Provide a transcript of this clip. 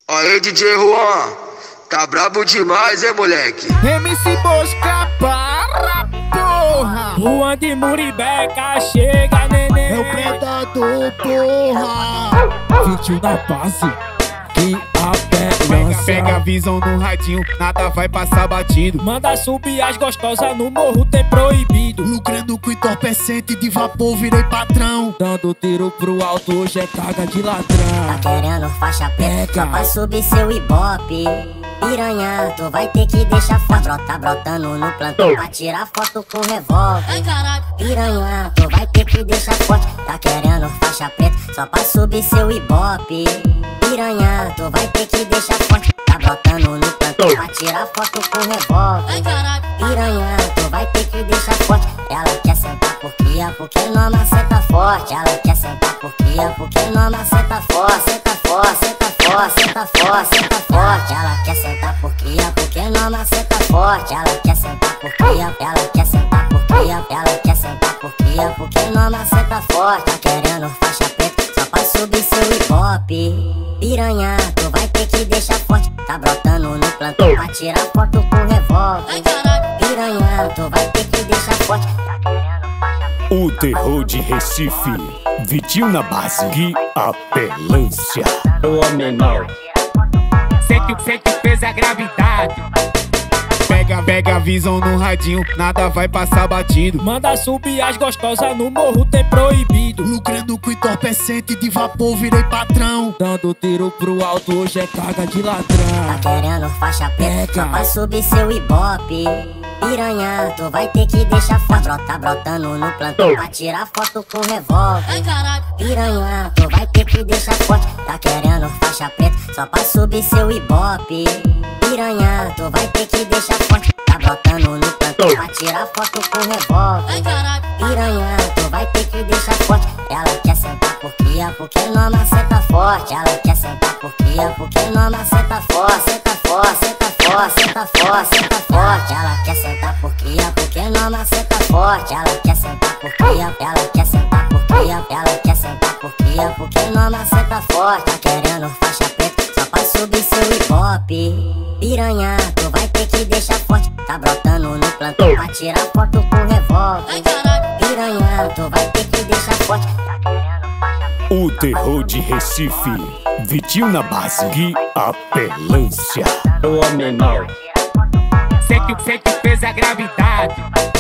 Aí, DJ Juan, tá brabo demais, hein, moleque? MC Bosca para, porra! Juan de Muribeca, chega, neném. É o predador, porra! Vídeo na base, que apelância. Pega a visão no radinho, nada vai passar batido. Manda subir as gostosas no morro, tem proibido. Lucrando com entorpecente de vapor, virei patrão. Dando tiro pro alto, hoje é carga de ladrão. Tá querendo faixa preta, só pra subir seu ibope. Piranha, tu vai ter que deixar foto. Tá brotando no plantão pra tirar foto com revólver. Piranha, tu vai ter que deixar foto. Tá querendo faixa preta, só pra subir seu ibope. Piranha, tu vai ter que deixar foto. Tá brotando no plantão pra tirar foto com revólver. Piranha, tu vai ter que deixar forte. Ela quer sentar porque não maceta forte. Ela quer sentar porque não maceta forte. Senta forte, senta forte, senta forte, senta forte. Ela quer sentar porque não maceta forte. Ela quer sentar ela quer sentar ela quer sentar porque não maceta forte. Tá querendo faixa preta, só pra subir seu ibope. Piranha, tu vai ter que deixar forte. Tá brotando no plantão pra tirar foto com revólver. Piranha, tu vai ter que deixar forte. O terror de Recife, Vitinho na base, que apelância. O homem mau. Sei que fez a gravidade. Pega a visão no radinho, nada vai passar batido. Manda subir as gostosas no morro, tem proibido. Lucrando com entorpecente de vapor, virei patrão. Dando tiro pro alto, hoje é carga de ladrão. Tá querendo faixa preta, só pra subir seu ibope. Piranha, tu vai ter que deixar foto. Tá brotando no plantão pra tirar foto com revólver. Piranha, tu vai ter que deixar foto. Tá querendo faixa preta, só pra subir seu ibope. Piranha, tu vai ter que deixar foto. Tá brotando no plantão pra tirar foto com revólver. Piranha, tu vai ter que deixar forte. Ela quer sentar porque não maceta forte. Ela quer sentar porque não maceta forte. Senta forte, senta forte, senta forte, senta forte. Ela quer sentar porque não maceta forte. Ela quer sentar ela quer sentar ela quer sentar porque não maceta forte. Tá querendo faixa preta, só pra subir seu ibope. Piranha, tu vai ter que deixar forte. Tá brotando no plantão pra tirar foto com revólver. Piranha, tu vai ter que deixar forte. O terror de Recife, Vitinho na base, que apelância. O homem mau. Sei que fez a gravidade.